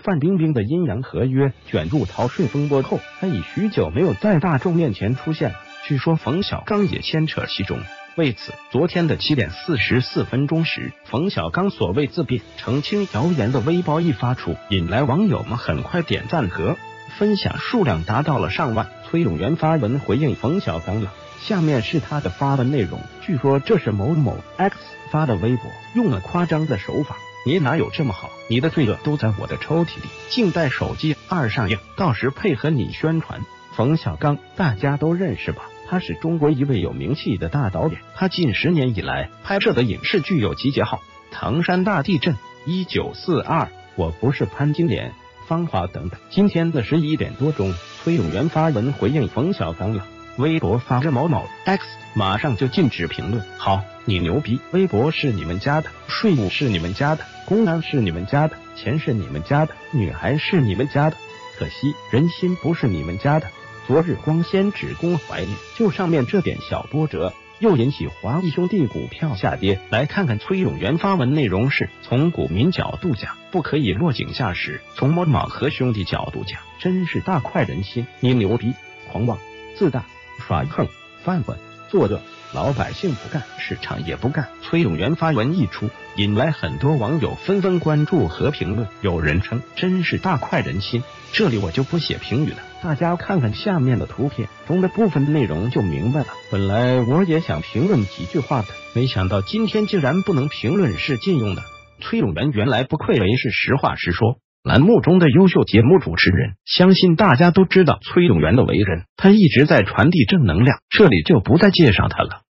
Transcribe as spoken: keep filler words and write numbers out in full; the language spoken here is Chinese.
范冰冰的阴阳合约卷入逃税风波后，他已许久没有在大众面前出现，据说冯小刚也牵扯其中。为此，昨天的七点四十四分钟时，冯小刚所谓自辩澄清谣言的微博一发出，引来网友们很快点赞和分享数量达到了上万。崔永元发文回应冯小刚了，下面是他的发文内容。据说这是某某 X 发的微博，用了夸张的手法。你哪有这么好？你的罪恶都在我的抽屉里，静待手机二上映，到时配合你宣传。冯小刚大家都认识吧？他是中国一位有名气的大导演，他近十年以来拍摄的影视剧有集结号、唐山大地震、一九四二、我不是潘金莲、芳华等等。今天的十一点多钟，崔永元发文回应冯小刚了，微博发着某某 X 马上就禁止评论。好，你牛逼，微博是你们家的，税务是你们家的，公安是你们家的，钱是你们家的，女孩是你们家的，可惜人心不是你们家的。昨日光鲜只供怀念，就上面这点小波折，又引起华谊兄弟股票下跌。来看看崔永元发文内容是：从股民角度讲，不可以落井下石；从某某和兄弟角度讲，真是大快人心。你牛逼，狂妄，自大，耍横，犯混，作恶，老百姓不干，市场也不干。崔永元发文一出，引来很多网友纷纷关注和评论，有人称真是大快人心。这里我就不写评语了，大家看看下面的图片中的部分内容就明白了。本来我也想评论几句话的，没想到今天竟然不能评论是禁用的。崔永元原来不愧为是实话实说栏目中的优秀节目主持人，相信大家都知道崔永元的为人，他一直在传递正能量，这里就不再介绍他了。